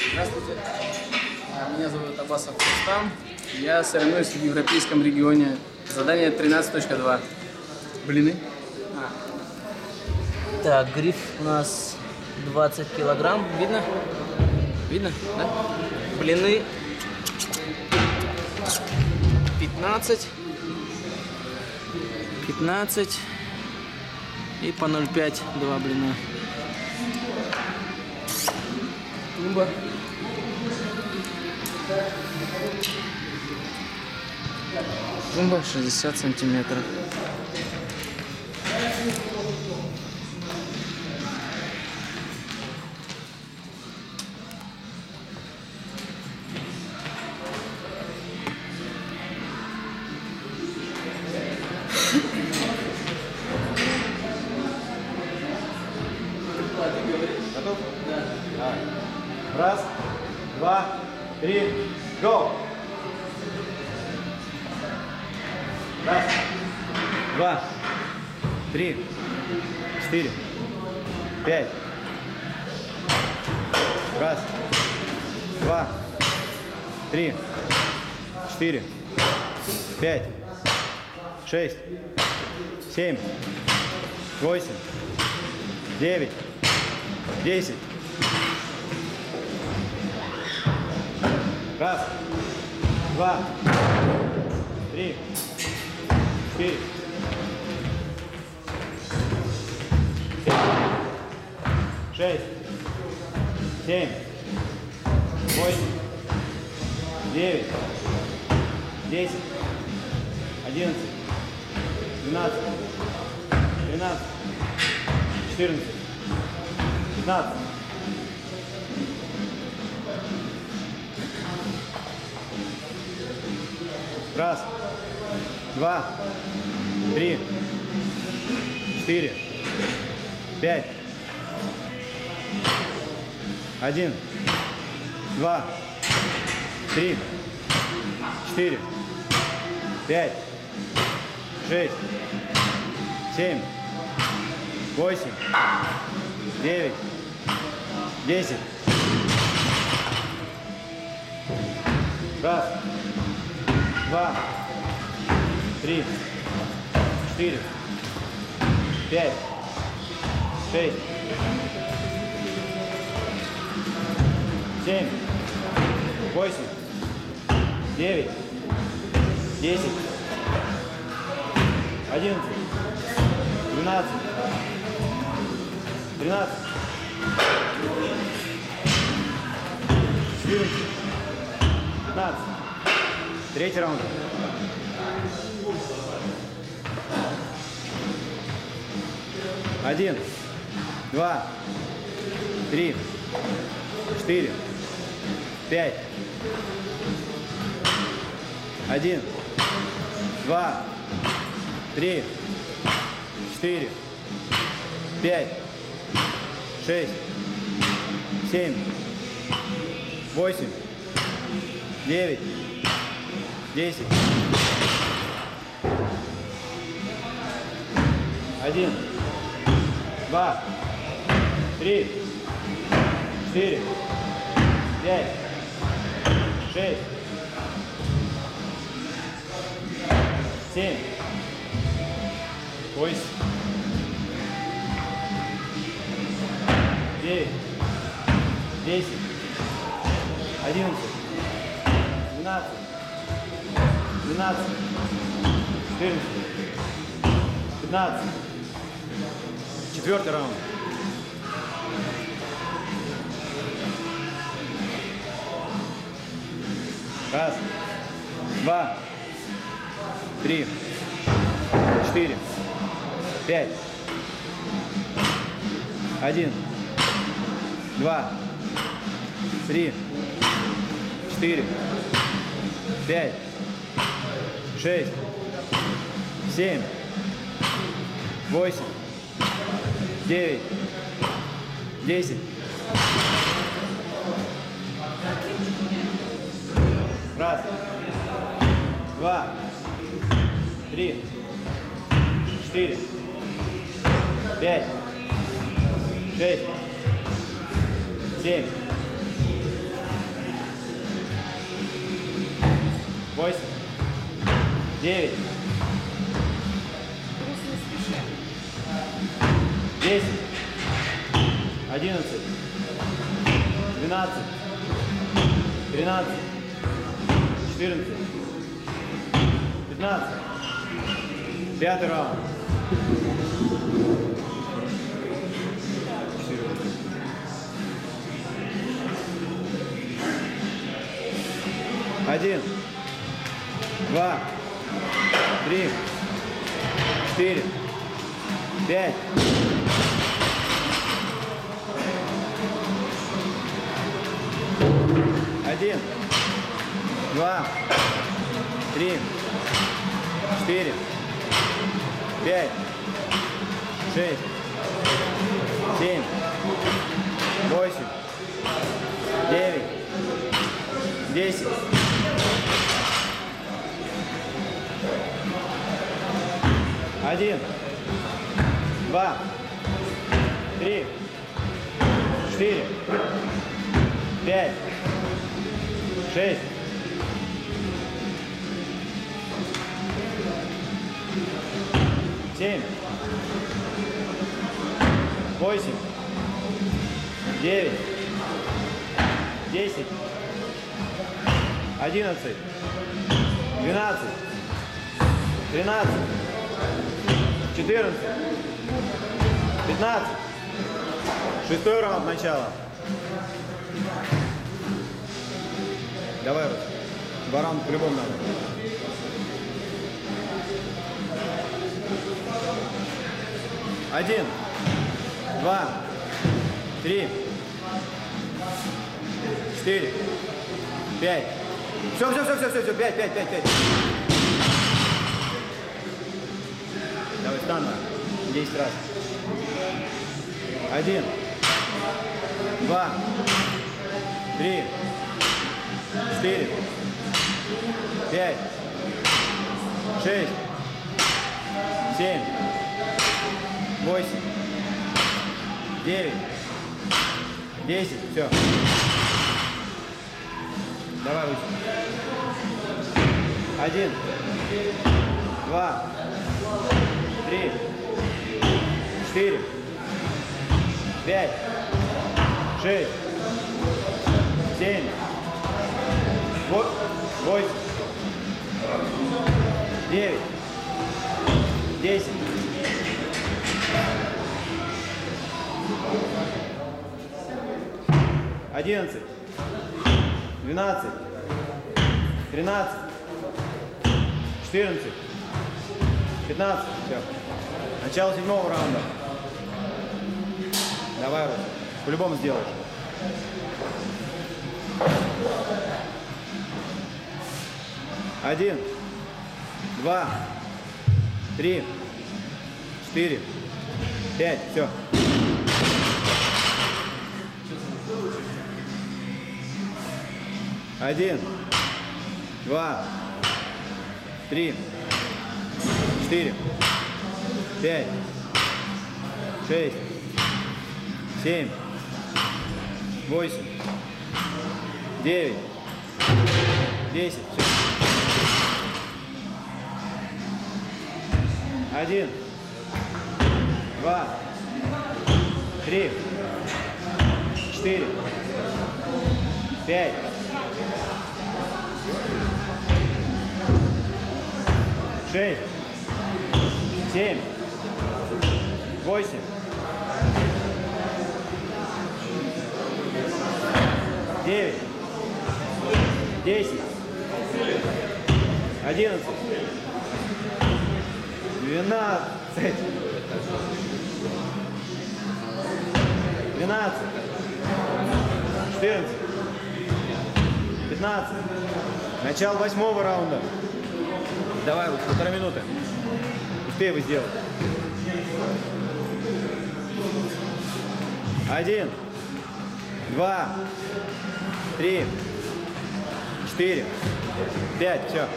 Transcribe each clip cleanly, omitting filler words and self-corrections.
Здравствуйте. Меня зовут Аббасов Рустам. Я соревнуюсь в европейском регионе. Задание 13.2. Блины. Так, гриф у нас 20 килограмм. Видно? Видно, да? Блины 15. 15. И по 0,5 2 блина. Тумба. Тумба 60 сантиметров. Готов? Да. Давай. Раз, два, три, go! Раз, два, три, 4, 5. Раз, два, три, 4, 5, 6, 7, 8, 9, 10. Раз, два, три, 4, 6, 7, 8, 9, 10, 11, 12, 13, 14, 15. Раз, два, три, 4, 5. 1, 2, 3, 4, 5, 6, 7, 8, 9, 10. Раз, два, три, 4, 5, 6, 7, 8, 9, 10, 11, 12, 13, 14, 15. Третий раунд. Один, два, три, 4, 5. 1, 2, 3, 4, 5, 6, 7, 8, 9, 10. 1, 2, 3, 4, 5, 6, 7, 8, 9, 10, 11, 12, 12, 14, 15. Четвертый раунд. Раз, два, три, 4, 5. 1, 2, 3, 4, 5, 6, 7, 8, 9, 10. Раз, два, три, 4, 5, 6, 7, 9, 10, 11, 12, 13, 14, 15. Пятый раунд. 1, 2, 3, 4, 5. 1, 2, 3, 4, 5, 6, 7, 8, 9, 10. 1, 2, 3, 4, 5, 6, 7, 8, 9, 10, 11, 12, 13, 14, 15. Шестой раунд начала. Давай, Рус. 2 раунда по-любому надо. Один, 2, 3, 4, 5. Все, 5. Давай, стану. 10 раз. 1, 2, 3, 4, 5, 6, 7, 8, 9, 10. Все. Давай, Русь. 1, 2, 3, 4, 5, 6, 7, 8, 9, 10. 11, 12, 13, 14, 15. Все. Начало 7-го раунда. Давай, Рус. По-любому сделаешь. 1, 2, 3, 4, 5. Все. 1, 2, 3, 4, 5, 6, 7, 8, 9, 10. Все. 1, 2, 3, 4, 5, 6, 7, 8, 9, 10, 11, 12, 13, 14, 15. Начало 8-го раунда. Давай, вот 1,5 минуты. Успей его сделать. 1, 2, 3, 4, 5. Все.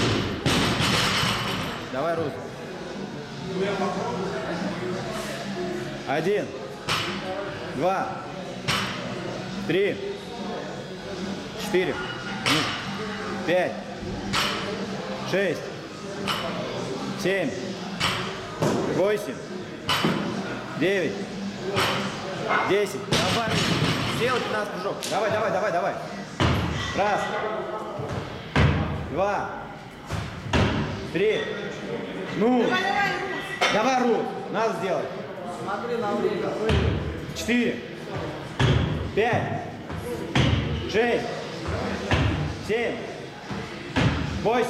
Давай, Рус. 1, 2, 3, 4, 5, 6, 7, 8, 9, 10. Давай. Сделай 15 прыжок. Давай, давай, давай, давай. Раз. 2. 3. Ну. Давай, Рус. Надо сделать. Смотри на время. 4. 5. 6. 7. 8.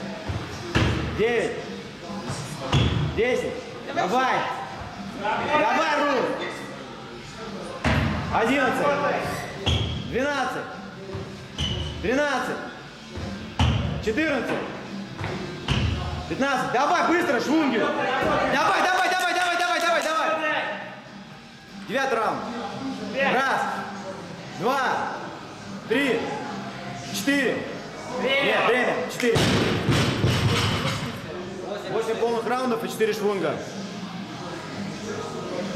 9. 10. Давай. Давай, Рус. 11. 12. 13. 14. 15. Давай, быстро, швунгер. Давай, давай, давай, давай, давай, давай, давай. 9 раунд. Раз. 2. 3. 4. Нет, время. 4. 8 полных раундов и 4 швунга.